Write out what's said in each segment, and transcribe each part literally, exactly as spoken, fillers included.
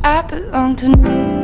I belong to no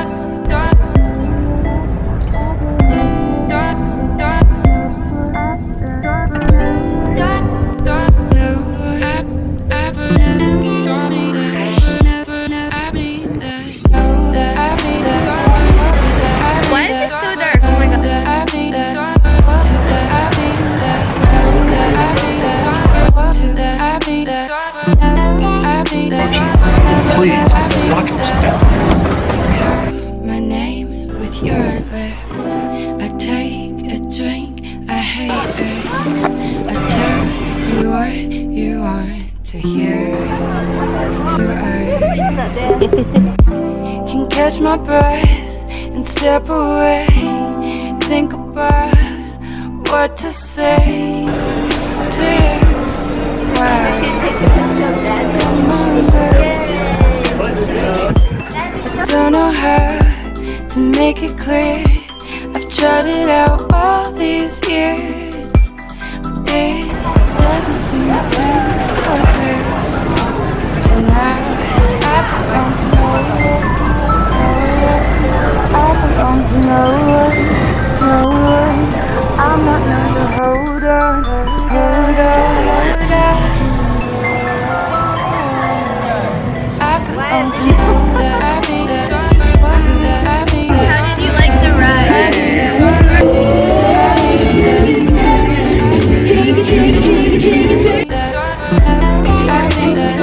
Please, lock yourself down. Call my name with your lip. I take a drink, I hate it. I tell you what you want to hear, so I can catch my breath and step away. Think about what to say to you. Wow. Come on, girl. I don't know how to make it clear. I've tried it out all these years, but it doesn't seem to go through. Till now, I belong to no one. I belong to no one, no one. I'm not known to hold on, hold on, hold on to you. I belong to know that I be there, to that I be there. How did you like the ride? Shake it, shake it, shake it, shake it, shake it. I be there,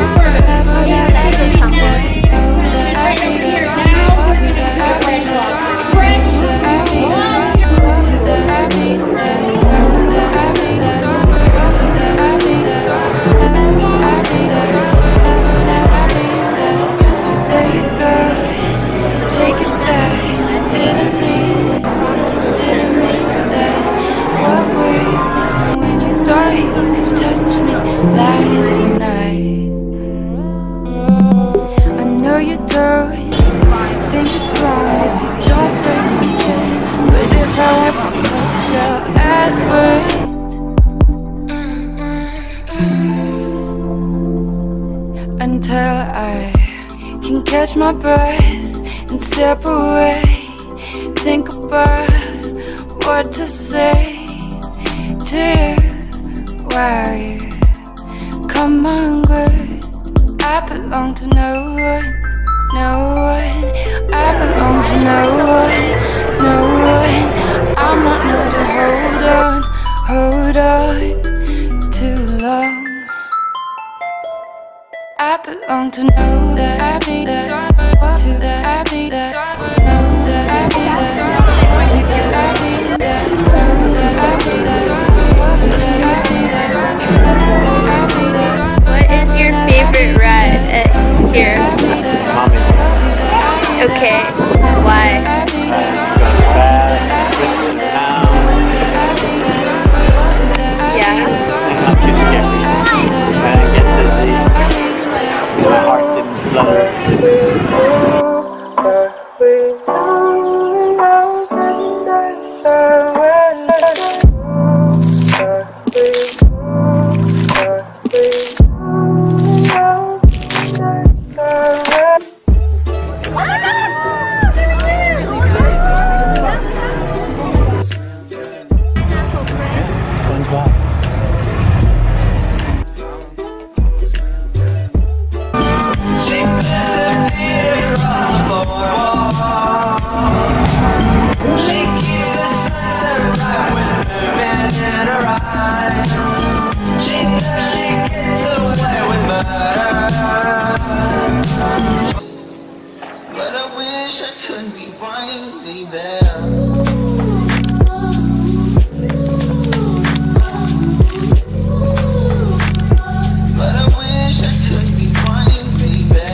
until I can catch my breath and step away. Think about what to say to you. Why you come unglued? I belong to no one, no one. I belong to no one, no one. I'm not known to hold on, hold on too long. I belong to know that I be there, to that I be there, know that I be there, to that I be there, know that I be there, to that I be there, I be there. What is your favorite ride at here? Okay, why? It goes fast, twists around. Yeah. And not too scary. I didn't get dizzy. My heart didn't flutter. But I wish I could rewind, baby. But I wish I could rewind, baby.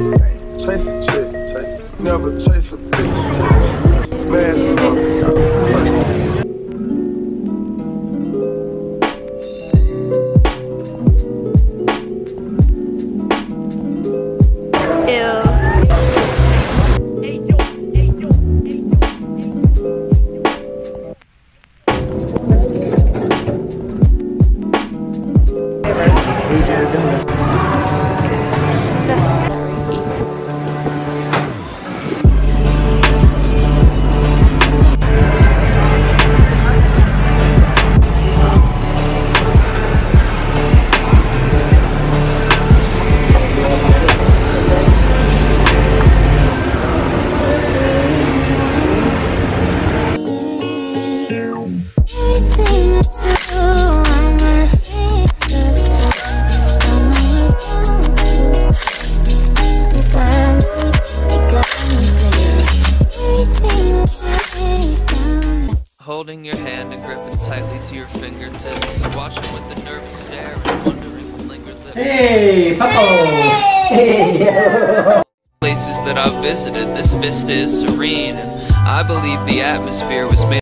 Chase a chick, chase, never chase a bitch. Mask up. Holding your hand and gripping tightly to your fingertips, watching with a nervous stare and wondering what lingered lips. Hey, Paco! Hey! Places that I've visited, this vista is serene, and I believe the atmosphere was made